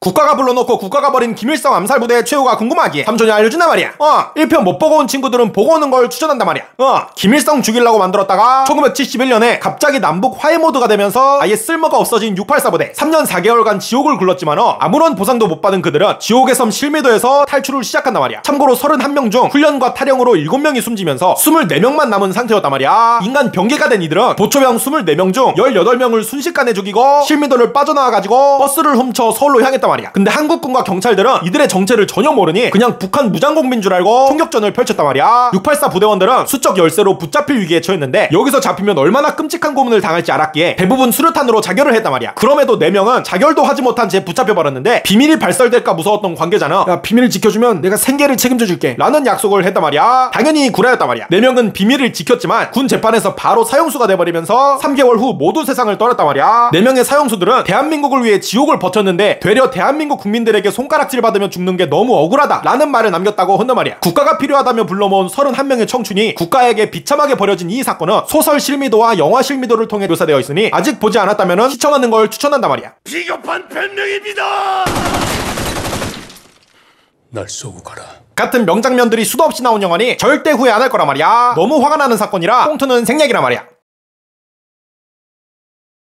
국가가 불러놓고 국가가 버린 김일성 암살부대의 최후가 궁금하기에 삼촌이 알려준단 말이야. 1편 못 보고 온 친구들은 보고 오는 걸 추천한단 말이야. 김일성 죽이려고 만들었다가 1971년에 갑자기 남북 화해 모드가 되면서 아예 쓸모가 없어진 684 부대 3년 4개월간 지옥을 굴렀지만 아무런 보상도 못 받은 그들은 지옥의 섬 실미도에서 탈출을 시작한단 말이야. 참고로 31명 중 훈련과 탈영으로 7명이 숨지면서 24명만 남은 상태였단 말이야. 인간 병기가 된 이들은 보초병 24명 중 18명을 순식간에 죽이고 실미도를 빠져나와가지고 버스를 훔쳐 서울로 향했단 말이야. 근데 한국군과 경찰들은 이들의 정체를 전혀 모르니 그냥 북한 무장공비인 줄 알고 총격전을 펼쳤단 말이야. 684 부대원들은 수적 열세로 붙잡힐 위기에 처했는데 여기서 잡히면 얼마나 끔찍한 고문을 당할지 알았기에 대부분 수류탄으로 자결을 했단 말이야. 그럼에도 4명은 자결도 하지 못한 채 붙잡혀버렸는데 비밀이 발설될까 무서웠던 관계자는 야, 비밀을 지켜주면 내가 생계를 책임져줄게 라는 약속을 했단 말이야. 당연히 구라였단 말이야. 4명은 비밀을 지켰지만 군 재판에서 바로 사형수가 돼버리면서 3개월 후 모두 세상을 떠났단 말이야. 4명의 사형수들은 대한민국을 위해 지옥을 버텼는데 되려 대한민국 국민들에게 손가락질 받으며 죽는 게 너무 억울하다 라는 말을 남겼다고 한단 말이야. 국가가 필요하다며 불러모은 31명의 청춘이 국가에게 비참하게 버려진 이 사건은 소설 실미도와 영화 실미도를 통해 묘사되어 있으니 아직 보지 않았다면 시청하는 걸 추천한단 말이야. 비겁한 변명입니다. 날 쏘고 가라. 같은 명장면들이 수도 없이 나온 영화니 절대 후회 안 할 거란 말이야. 너무 화가 나는 사건이라 꽁트는 생략이란 말이야.